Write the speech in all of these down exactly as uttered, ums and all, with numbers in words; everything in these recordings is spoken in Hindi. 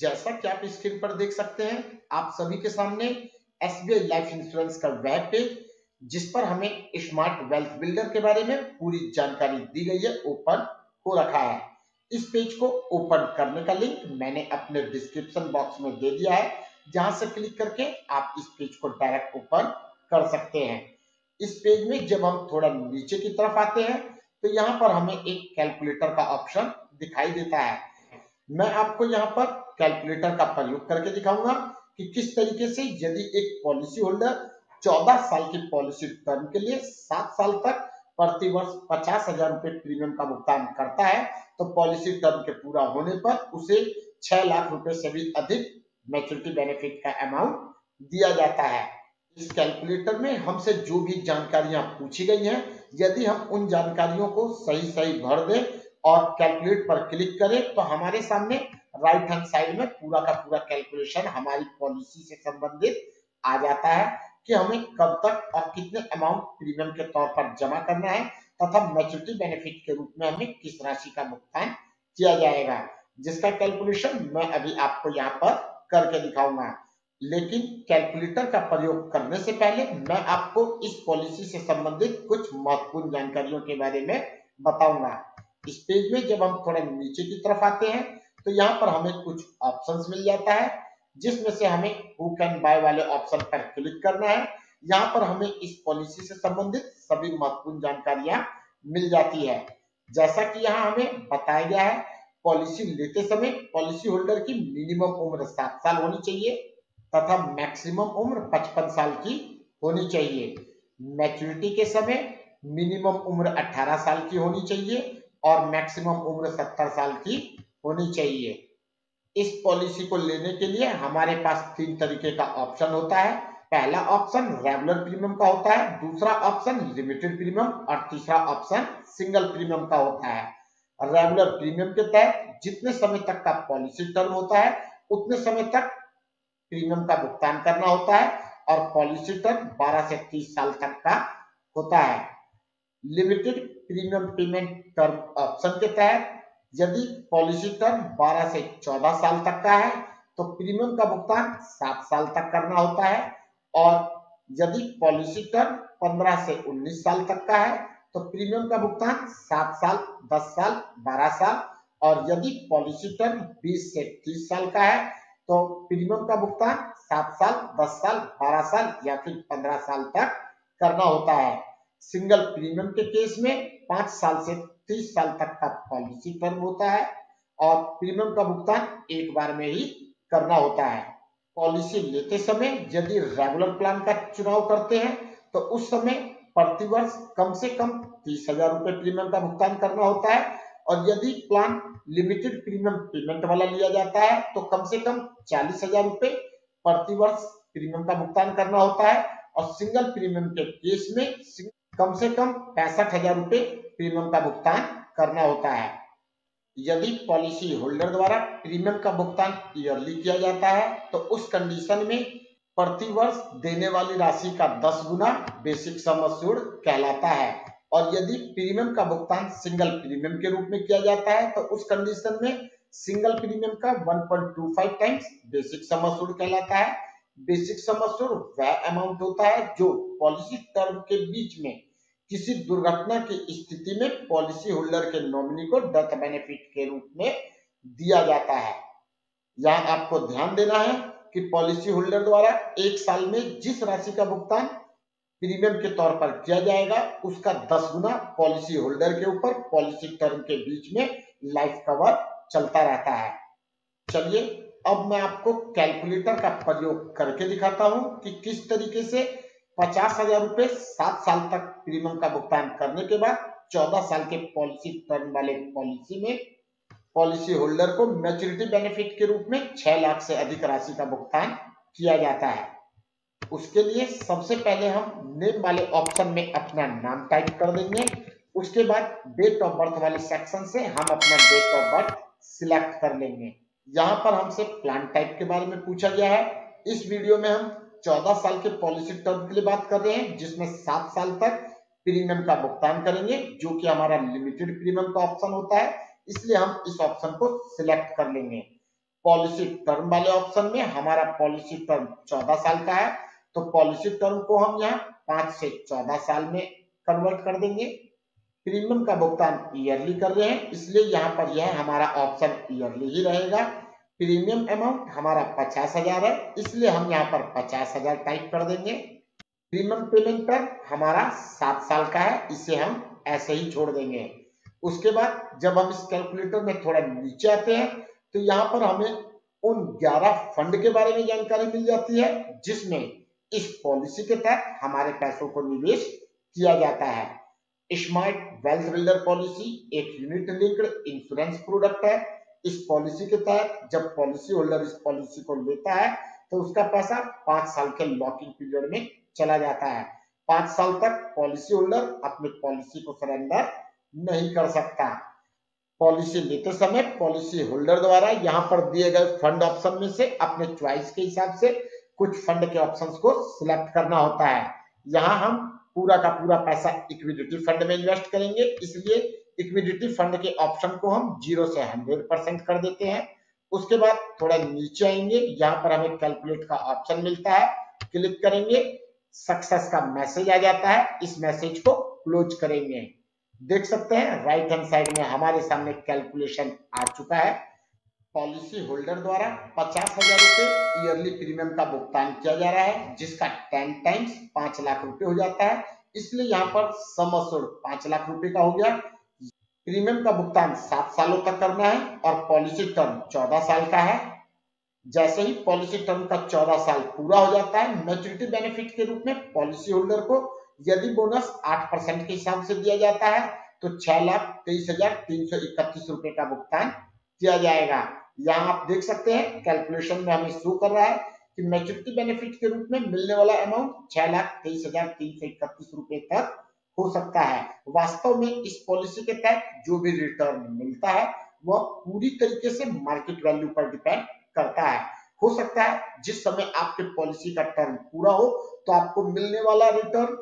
जैसा कि आप स्क्रीन पर देख सकते हैं, आप सभी के सामने एसबीआई लाइफ इंश्योरेंस का वेब पेज, जिस पर हमें स्मार्ट वेल्थ बिल्डर के बारे में पूरी जानकारी दी गई है, ओपन हो रखा है। इस पेज को ओपन करने का लिंक मैंने अपने डिस्क्रिप्शन बॉक्स में दे दिया है, जहां से क्लिक करके आप इस पेज को डायरेक्ट ओपन कर सकते हैं। इस पेज में जब हम थोड़ा नीचे की तरफ आते हैं तो यहाँ पर हमें एक कैलकुलेटर का ऑप्शन दिखाई देता है। मैं आपको यहाँ पर कैलकुलेटर का प्रयोग करके दिखाऊंगा कि किस तरीके से यदि एक पॉलिसी होल्डर चौदह साल की पॉलिसी टर्म के लिए सात साल तक प्रति वर्ष पचास हजार रुपए प्रीमियम का भुगतान करता है, तो पॉलिसी टर्म के पूरा होने पर उसे छह लाख रुपए से भी अधिक मैच्योरिटी बेनिफिट का अमाउंट दिया जाता है। इस कैलकुलेटर में हमसे जो भी जानकारियां पूछी गई हैं, यदि हम उन जानकारियों को सही सही भर दें और कैलकुलेट पर क्लिक करें तो हमारे सामने राइट हैंड साइड में पूरा का पूरा कैलकुलेशन हमारी पॉलिसी से संबंधित आ जाता है कि हमें कब तक और कितने अमाउंट प्रीमियम के तौर पर जमा करना है तथा मैच्योरिटी बेनिफिट के रूप में हमें किस राशि का भुगतान किया जाएगा, जिसका कैलकुलेशन मैं अभी आपको यहाँ पर करके दिखाऊंगा। लेकिन कैलकुलेटर का प्रयोग करने से पहले मैं आपको इस पॉलिसी से संबंधित कुछ महत्वपूर्ण जानकारियों के बारे में बताऊंगा। इस पेज में जब हम थोड़ा नीचे की तरफ आते हैं तो यहाँ पर हमें कुछ ऑप्शंस मिल जाता है, जिसमें से हमें हु कैन बाय वाले ऑप्शन पर क्लिक करना है। यहाँ पर हमें इस पॉलिसी से संबंधित सभी महत्वपूर्ण जानकारियां मिल जाती है। जैसा कि यहाँ हमें बताया गया है, पॉलिसी लेते समय पॉलिसी होल्डर की मिनिमम उम्र सात साल होनी चाहिए तथा मैक्सिमम उम्र पचपन साल की होनी चाहिए। मैच्योरिटी के समय मिनिमम उम्र अठारह साल की होनी चाहिए और मैक्सिमम उम्र सत्तर साल की होनी चाहिए। इस पॉलिसी को लेने के लिए हमारे पास तीन तरीके का ऑप्शन होता है। पहला ऑप्शन रेगुलर प्रीमियम का होता है, दूसरा ऑप्शन लिमिटेड प्रीमियम और तीसरा ऑप्शन सिंगल प्रीमियम का होता है। रेगुलर प्रीमियम के तहत जितने समय तक का पॉलिसी टर्म होता है उतने समय तक प्रीमियम का भुगतान करना होता है और पॉलिसी टर्म बारह से तीस साल तक का होता है। Limited premium payment term option के तहत यदि पॉलिसी टर्म बारह से चौदह साल तक का है तो प्रीमियम का भुगतान सात साल तक करना होता है, और यदि पॉलिसी टर्म पंद्रह से उन्नीस साल तक का है तो प्रीमियम का भुगतान सात साल, दस साल, बारह साल, और यदि पॉलिसी टर्म बीस से तीस साल का है तो प्रीमियम का भुगतान सात साल, दस साल, बारह साल या फिर पंद्रह साल तक करना होता है। सिंगल प्रीमियम के केस में पांच साल से तीस साल तक का पॉलिसी टर्म होता है और प्रीमियम का भुगतान एक बार में ही करना होता है। पॉलिसी लेते समय यदि रेगुलर प्लान का चुनाव करते हैं तो उस समय प्रति वर्ष कम से कम तीस हजार रुपए प्रीमियम का भुगतान करना होता है, और यदि प्लान लिमिटेड प्रीमियम पेमेंट वाला लिया जाता है तो कम से कम चालीस हजार रुपए प्रति वर्ष प्रीमियम का भुगतान करना होता है, और सिंगल प्रीमियम के केस में कम से कम पैंसठ हजार रुपए प्रीमियम का भुगतान करना होता है। यदि पॉलिसी होल्डर द्वारा प्रीमियम का भुगतान ईयरली किया जाता है तो उस कंडीशन में प्रति वर्ष देने वाली राशि का दस गुना बेसिक सम अस्यूर्ड कहलाता है, और यदि प्रीमियम का भुगतान सिंगल प्रीमियम के रूप में किया जाता है तो उस कंडीशन में सिंगल प्रीमियम का one point two five times basic sum assured कहलाता है। बेसिक सम अस्यूर्ड वह अमाउंट होता है जो पॉलिसी टर्म के बीच में किसी दुर्घटना की स्थिति में पॉलिसी होल्डर के नॉमिनी को डेथ बेनिफिट के रूप में दिया जाता है। यहाँ आपको ध्यान देना है कि पॉलिसी होल्डर द्वारा एक साल में जिस राशि का भुगतान प्रीमियम के तौर पर किया जाएगा उसका दस गुना पॉलिसी होल्डर के ऊपर पॉलिसी टर्म के बीच में लाइफ कवर चलता रहता है। चलिए अब मैं आपको कैलकुलेटर का प्रयोग करके दिखाता हूं कि किस तरीके से पचास हजार रुपए सात साल तक प्रीमियम का भुगतान करने के बाद चौदह साल के पॉलिसी टर्म वाले पॉलिसी में पॉलिसी होल्डर को मैच्योरिटी बेनिफिट के रूप में छह लाख से अधिक राशि का भुगतान किया जाता है। उसके लिए सबसे पहले हम नेम वाले ऑप्शन में अपना नाम टाइप कर देंगे। उसके बाद डेट ऑफ बर्थ वाले सेक्शन से हम अपना डेट ऑफ बर्थ सिलेक्ट कर लेंगे। यहाँ पर हमसे प्लान टाइप के बारे में पूछा गया है। इस वीडियो में हम चौदह साल के पॉलिसी टर्म के लिए बात कर रहे हैं, जिसमें सात साल तक प्रीमियम का भुगतान करेंगे, जो कि हमारा लिमिटेड प्रीमियम का ऑप्शन होता है, इसलिए हम इस ऑप्शन को सिलेक्ट कर लेंगे। पॉलिसी टर्म वाले ऑप्शन में हमारा पॉलिसी टर्म चौदह साल का है, तो पॉलिसी टर्म को हम यहाँ पांच से चौदह साल में कन्वर्ट कर देंगे। प्रीमियम का भुगतान ईयरली कर रहे हैं, इसलिए यहाँ पर यह हमारा ऑप्शन ईयरली ही रहेगा। प्रीमियम अमाउंट हमारा पचास हजार है, इसलिए हम यहाँ पर पचास हजार टाइप कर देंगे। प्रीमियम पेमेंट टर्म हमारा सात साल का है, इसे हम ऐसे ही छोड़ देंगे। उसके बाद जब हम इस कैलकुलेटर में थोड़ा नीचे आते हैं तो यहाँ पर हमें उन ग्यारह फंड के बारे में जानकारी मिल जाती है जिसमें इस पॉलिसी के तहत हमारे पैसों को निवेश किया जाता है। स्मार्ट वेल्थ बिल्डर पॉलिसी एक यूनिट लिंक्ड इंश्योरेंस प्रोडक्ट है। इस पॉलिसी के तहत जब पॉलिसी होल्डर इस पॉलिसी को लेता है तो उसका पैसा पांच साल के लॉकिंग पीरियड में चला जाता है। पांच साल तक पॉलिसी होल्डर अपनी पॉलिसी को सरेंडर नहीं कर सकता। पॉलिसी लेते समय पॉलिसी होल्डर द्वारा यहाँ पर दिए गए फंड ऑप्शन में से अपने चॉइस के हिसाब से कुछ फंड के ऑप्शंस को सिलेक्ट करना होता है। यहाँ हम पूरा का पूरा पैसा इक्विडिटी फंड में इन्वेस्ट करेंगे, इसलिए इक्विडिटी फंड के ऑप्शन को हम जीरो से हंड्रेड परसेंट कर देते हैं। उसके बाद थोड़ा नीचे आएंगे, यहाँ पर हमें कैलकुलेट का ऑप्शन मिलता है, क्लिक करेंगे, सक्सेस का मैसेज आ जाता है, इस मैसेज को क्लोज करेंगे। देख सकते हैं राइट हैंड साइड में हमारे सामने कैलकुलेशन आ चुका है। पॉलिसी होल्डर द्वारा पचास हजार रुपए ईयरली प्रीमियम का भुगतान किया जा रहा है, जिसका टेन टाइम्स पांच लाख रुपए हो जाता है, इसलिए यहाँ पर सम अश्योर्ड पांच लाख रुपए का हो गया। प्रीमियम का भुगतान सात सालों तक करना है और पॉलिसी टर्म चौदह साल का है। जैसे ही पॉलिसी टर्म का चौदह साल पूरा हो जाता है, मैच्योरिटी बेनिफिट के रूप में पॉलिसी होल्डर को यदि बोनस आठ परसेंट के हिसाब से दिया जाता है तो छह लाख तेईस हजार तीन सौ इकतीस रुपए का भुगतान किया जाएगा। यहाँ आप देख सकते हैं कैलकुलेशन में हमें शो कर रहा है कि मैच्योरिटी बेनिफिट के रूप में मिलने वाला अमाउंट छह लाख तेईस हजार तीन सौ इकतीस रुपए तक हो सकता है। वास्तव में इस पॉलिसी के तहत जो भी रिटर्न मिलता है वह पूरी तरीके से मार्केट वैल्यू पर डिपेंड करता है। हो सकता है जिस समय आपके पॉलिसी का टर्म पूरा हो तो आपको मिलने वाला रिटर्न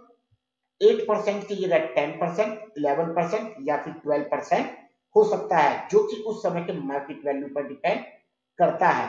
एट परसेंट की जगह टेन परसेंट, इलेवन परसेंट या फिर ट्वेल्व परसेंट हो सकता है, जो कि उस समय के मार्केट वैल्यू पर डिपेंड करता है।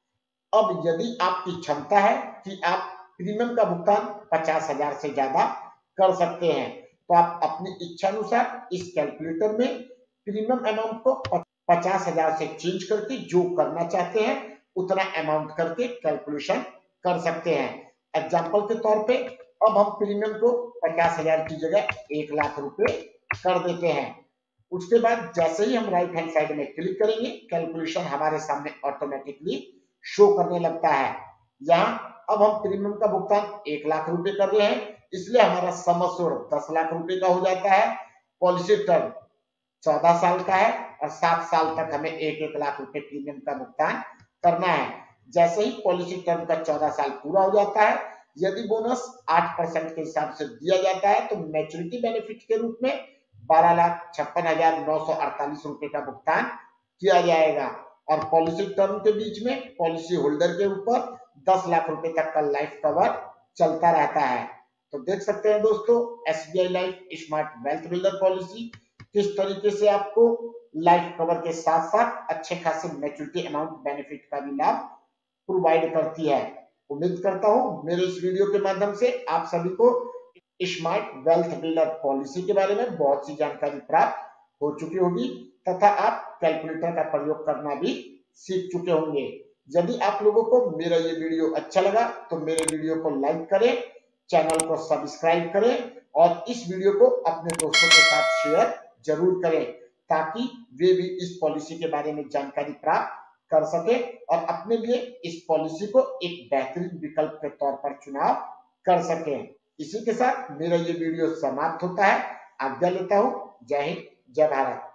अब यदि आपकी क्षमता है कि आप प्रीमियम का भुगतान पचास हजार से ज्यादा कर सकते हैं तो आप अपनी इच्छा अनुसार इस कैलकुलेटर में प्रीमियम अमाउंट को पचास हजार से चेंज करके जो करना चाहते हैं उतना अमाउंट करके कैलकुलेशन कर सकते हैं। एग्जाम्पल के तौर पे अब हम प्रीमियम को पचास हजार की जगह एक लाख रुपए कर देते हैं। उसके बाद जैसे ही हम राइट हैंड साइड में क्लिक करेंगे कैलकुलेशन हमारे सामने ऑटोमेटिकली शो करने लगता है। यहाँ अब हम प्रीमियम का भुगतान एक लाख रुपए कर रहे हैं, इसलिए हमारा सम अश्योर्ड दस लाख रुपए का हो जाता है। पॉलिसी टर्म चौदह साल का है और सात साल तक हमें एक एक लाख रुपए प्रीमियम का भुगतान करना है। जैसे ही पॉलिसी टर्म का चौदह साल पूरा हो जाता है, यदि बोनस आठ परसेंट के हिसाब से दिया जाता है तो मैच्योरिटी बेनिफिट के रूप में बारह लाख छप्पन हजार नौ सौ अड़तालीस रुपए का भुगतान किया जाएगा और पॉलिसी टर्म के बीच में पॉलिसी होल्डर के ऊपर दस लाख रुपए तक का लाइफ कवर चलता रहता है। तो देख सकते हैं दोस्तों, SBI life smart wealth builder policy किस तरीके से आपको लाइफ कवर के साथ साथ अच्छे खासे मैच्योरिटी अमाउंट बेनिफिट का भी लाभ प्रोवाइड करती है। उम्मीद करता हूं मेरे इस वीडियो के माध्यम से आप सभी को स्मार्ट वेल्थ बिल्डर पॉलिसी के बारे में बहुत सी जानकारी प्राप्त हो चुकी होगी तथा आप कैलकुलेटर का प्रयोग करना भी सीख चुके होंगे। यदि आप लोगों को मेरा ये वीडियो अच्छा लगा तो मेरे वीडियो को लाइक करें, चैनल को सब्सक्राइब करें और इस वीडियो को अपने दोस्तों के साथ शेयर जरूर करें ताकि वे भी इस पॉलिसी के बारे में जानकारी प्राप्त कर सके और अपने लिए इस पॉलिसी को एक बेहतरीन विकल्प के तौर पर चुनाव कर सके। इसी के साथ मेरा ये वीडियो समाप्त होता है। आज्ञा लेता हूं। जय हिंद, जय भारत।